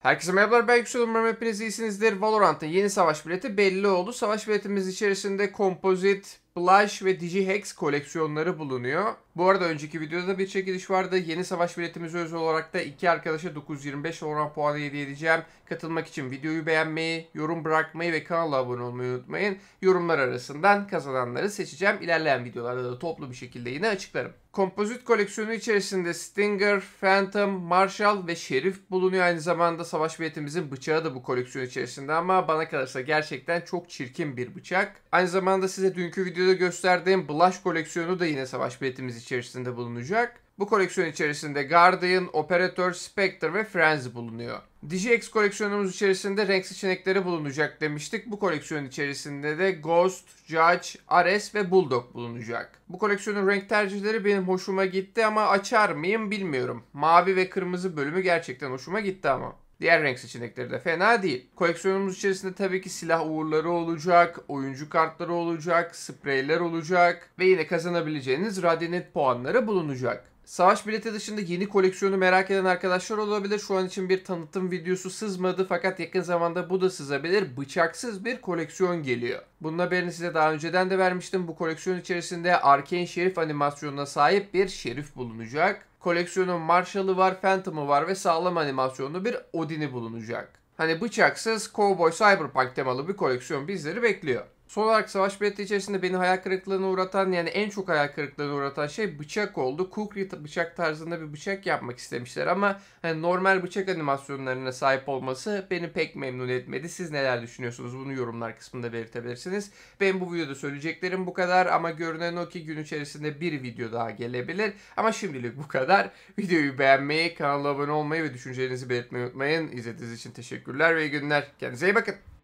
Herkese merhabalar, ben Yüksel. Umarım hepiniz iyisinizdir. Valorant'ın yeni savaş bileti belli oldu. Savaş biletimiz içerisinde Composite, Blush ve Digihex koleksiyonları bulunuyor. Bu arada önceki videoda bir çekiliş vardı. Yeni savaş biletimize özel olarak da iki arkadaşa 925 Valorant puanı hediye edeceğim. Katılmak için videoyu beğenmeyi, yorum bırakmayı ve kanala abone olmayı unutmayın. Yorumlar arasından kazananları seçeceğim. İlerleyen videolarda da toplu bir şekilde yine açıklarım. Kompozit koleksiyonu içerisinde Stinger, Phantom, Marshall ve Şerif bulunuyor. Aynı zamanda savaş biletimizin bıçağı da bu koleksiyon içerisinde ama bana kalırsa gerçekten çok çirkin bir bıçak. Aynı zamanda size dünkü videoda gösterdiğim Blush koleksiyonu da yine savaş biletimiz içerisinde bulunacak. Bu koleksiyon içerisinde Guardian, Operator, Spectre ve Frenzy bulunuyor. DigiX koleksiyonumuz içerisinde renk seçenekleri bulunacak demiştik. Bu koleksiyon içerisinde de Ghost, Judge, Ares ve Bulldog bulunacak. Bu koleksiyonun renk tercihleri benim hoşuma gitti ama açar mıyım bilmiyorum. Mavi ve kırmızı bölümü gerçekten hoşuma gitti ama. Diğer renk seçenekleri de fena değil. Koleksiyonumuz içerisinde tabii ki silah uğurları olacak, oyuncu kartları olacak, spreyler olacak ve yine kazanabileceğiniz Radiant puanları bulunacak. Savaş bileti dışında yeni koleksiyonu merak eden arkadaşlar olabilir. Şu an için bir tanıtım videosu sızmadı fakat yakın zamanda bu da sızabilir. Bıçaksız bir koleksiyon geliyor. Bunun haberini size daha önceden de vermiştim. Bu koleksiyon içerisinde Arcane Şerif animasyonuna sahip bir Şerif bulunacak. Koleksiyonun Marshall'ı var, Phantom'ı var ve sağlam animasyonlu bir Odin'i bulunacak. Hani bıçaksız, Cowboy Cyberpunk temalı bir koleksiyon bizleri bekliyor. Son olarak savaş bileti içerisinde beni hayal kırıklığına uğratan, yani en çok hayal kırıklığına uğratan şey bıçak oldu. Kukri bıçak tarzında bir bıçak yapmak istemişler ama hani normal bıçak animasyonlarına sahip olması beni pek memnun etmedi. Siz neler düşünüyorsunuz? Bunu yorumlar kısmında belirtebilirsiniz. Benim bu videoda söyleyeceklerim bu kadar ama görünen o ki gün içerisinde bir video daha gelebilir. Ama şimdilik bu kadar. Videoyu beğenmeyi, kanala abone olmayı ve düşüncelerinizi belirtmeyi unutmayın. İzlediğiniz için teşekkürler ve iyi günler. Kendinize iyi bakın.